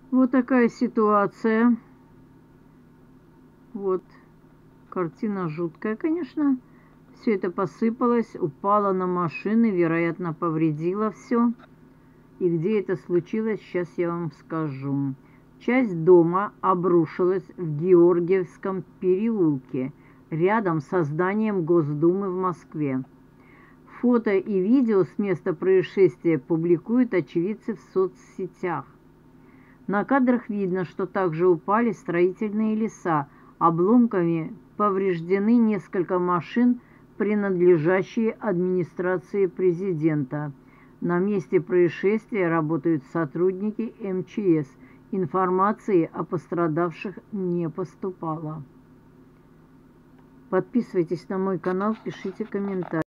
Вот такая ситуация. Вот. Картина жуткая, конечно. Все это посыпалось, упало на машины, вероятно, повредило все. И где это случилось, сейчас я вам скажу. Часть дома обрушилась в Георгиевском переулке, рядом со зданием Госдумы в Москве. Фото и видео с места происшествия публикуют очевидцы в соцсетях. На кадрах видно, что также упали строительные леса, обломками повреждены несколько машин, принадлежащие администрации президента. На месте происшествия работают сотрудники МЧС. Информации о пострадавших не поступало. Подписывайтесь на мой канал, пишите комментарии.